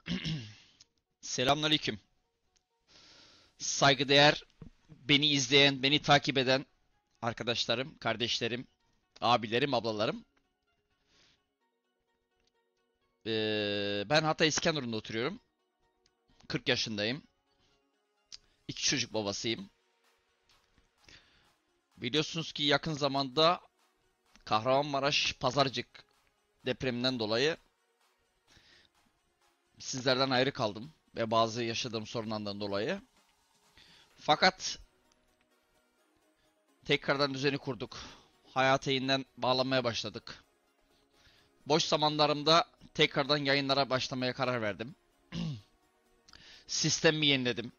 Selamünaleyküm. Saygıdeğer, beni izleyen, beni takip eden arkadaşlarım, kardeşlerim, abilerim, ablalarım. Ben Hatay İskenderun'da oturuyorum. 40 yaşındayım. İki çocuk babasıyım. Biliyorsunuz ki yakın zamanda Kahramanmaraş Pazarcık depreminden dolayı sizlerden ayrı kaldım ve bazı yaşadığım sorunlardan dolayı. Fakat tekrardan düzeni kurduk. Hayata yeniden bağlanmaya başladık. Boş zamanlarımda tekrardan yayınlara başlamaya karar verdim. Sistemimi yeniledim.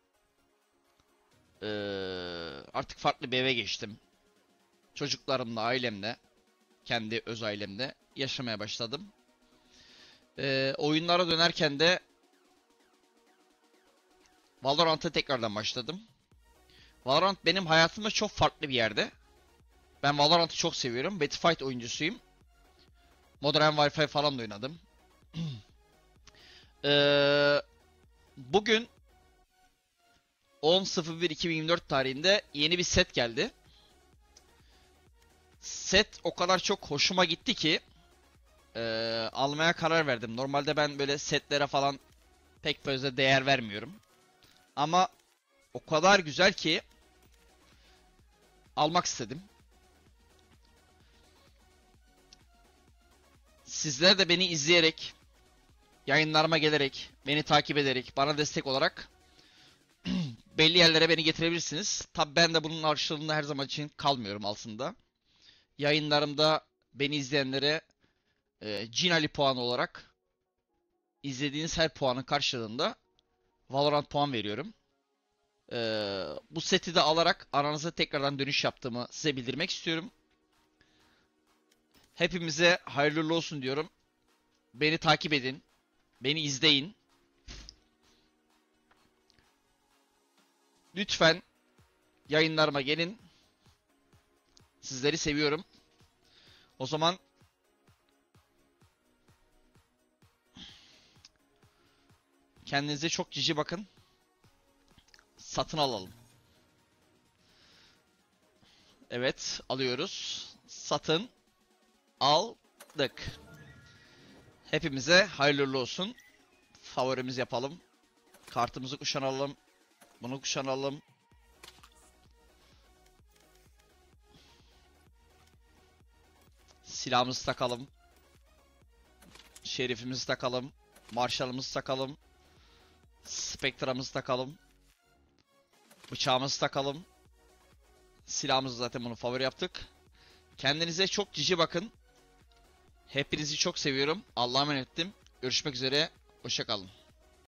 Artık farklı bir eve geçtim. Çocuklarımla, ailemle, kendi öz ailemle yaşamaya başladım. Oyunlara dönerken de Valorant'a tekrardan başladım. Valorant benim hayatımda çok farklı bir yerde. Ben Valorant'ı çok seviyorum. Battlefield oyuncusuyum. Modern Warfare falan da oynadım. Ee, Bugün 10.01.2024 tarihinde yeni bir set geldi. Set o kadar çok hoşuma gitti ki almaya karar verdim. Normalde ben böyle setlere falan pek fazla değer vermiyorum. Ama o kadar güzel ki almak istedim. Sizler de beni izleyerek, yayınlarıma gelerek, beni takip ederek, bana destek olarak belli yerlere beni getirebilirsiniz. Tabi ben de bunun karşılığında her zaman için kalmıyorum aslında. Yayınlarımda beni izleyenlere Cin Ali puanı olarak izlediğiniz her puanın karşılığında Valorant puan veriyorum. Bu seti de alarak aranıza tekrardan dönüş yaptığımı size bildirmek istiyorum. Hepimize hayırlı olsun diyorum. Beni takip edin. Beni izleyin. Lütfen yayınlarıma gelin. Sizleri seviyorum. O zaman kendinize çok cici bakın. Satın alalım. Evet, alıyoruz. Satın aldık. Hepimize hayırlı olsun. Favorimiz yapalım. Kartımızı kuşanalım. Bunu kuşanalım. Silahımızı takalım. Şerifimizi takalım. Marshall'ımızı takalım. Spectre'ımızı takalım. Bıçağımızı takalım. Silahımızı zaten bunu favori yaptık. Kendinize çok cici bakın. Hepinizi çok seviyorum. Allah'a emanet ettim. Görüşmek üzere. Hoşça kalın.